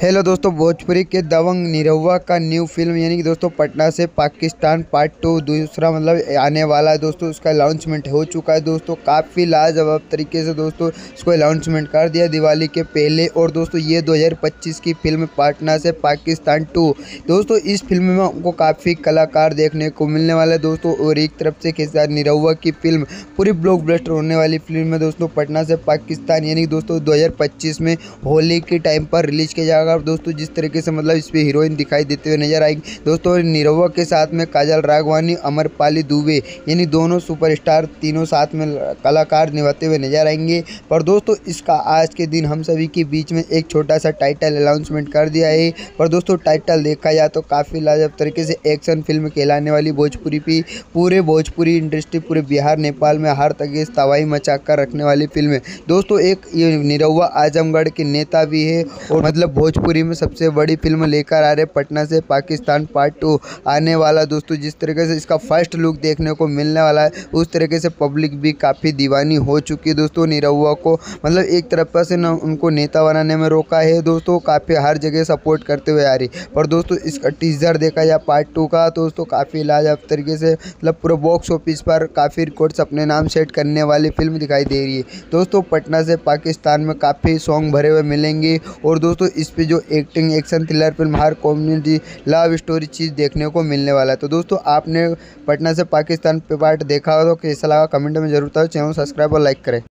Hello दोस्तों, भोजपुरी के दबंग निरहुआ का न्यू फिल्म यानी कि दोस्तों पटना से पाकिस्तान पार्ट 2 दूसरा मतलब आने वाला है दोस्तों। उसका अनाउंसमेंट हो चुका है दोस्तों। काफ़ी लाजवाब तरीके से दोस्तों इसको अनाउंसमेंट कर दिया दिवाली के पहले। और दोस्तों ये 2025 की फिल्म पटना से पाकिस्तान 2 दोस्तों। इस फिल्म में हमको काफ़ी कलाकार देखने को मिलने वाला है दोस्तों। और एक तरफ से खेसारी निरहुआ की फिल्म पूरी ब्लॉकबस्टर होने वाली फिल्म है दोस्तों पटना से पाकिस्तान, यानी दोस्तों 2025 में होली के टाइम पर रिलीज किया जाएगा। दोस्तों जिस तरीके से मतलब इस पे हीरोइन दिखाई देते हुए नजर आएगी दोस्तों निरहुआ के साथ में काजल राघवानी, अमरपाली दुबे, यानी दोनों सुपरस्टार तीनों साथ में कलाकार निभाते हुए नजर आएंगे। पर दोस्तों इसका आज के दिन हम सभी के बीच में एक छोटा सा टाइटल अनाउंसमेंट कर दिया है। पर दोस्तों टाइटल देखा जाए तो काफ़ी लाजवाब तरीके से एक्शन फिल्म कहलाने वाली भोजपुरी की पूरे भोजपुरी इंडस्ट्री पूरे बिहार नेपाल में हर तक तबाही मचा कर रखने वाली फिल्म है दोस्तों। एक ये निरहुआ आजमगढ़ के नेता भी है और मतलब भोजपुरी में सबसे बड़ी फिल्म लेकर आ रहे पटना से पाकिस्तान पार्ट 2 आने वाला दोस्तों। जिस तरीके से इसका फर्स्ट लुक देखने को मिलने वाला है उस तरीके से पब्लिक भी काफ़ी दीवानी हो चुकी है दोस्तों। निरहुआ को मतलब एक तरफ से न उनको नेता बनाने में रोका है दोस्तों, काफ़ी हर जगह सपोर्ट करते हुए आ रही। पर दोस्तों इसका टीजर देखा जाए पार्ट 2 का दोस्तों काफ़ी लाजवाब तरीके से मतलब पूरे बॉक्स ऑफिस पर काफ़ी रिकॉर्ड्स अपने नाम सेट करने वाली फिल्म दिखाई दे रही है दोस्तों। पटना से पाकिस्तान में काफ़ी सॉन्ग भरे हुए मिलेंगे और दोस्तों इस पे जो एक्टिंग एक्शन थ्रिलर फिल्म हर कॉमेडी लव स्टोरी चीज़ देखने को मिलने वाला है। तो दोस्तों आपने पटना से पाकिस्तान पे पार्ट देखा हो तो कैसा लगा कमेंट में जरूर बताओ। चैनल सब्सक्राइब और लाइक करें।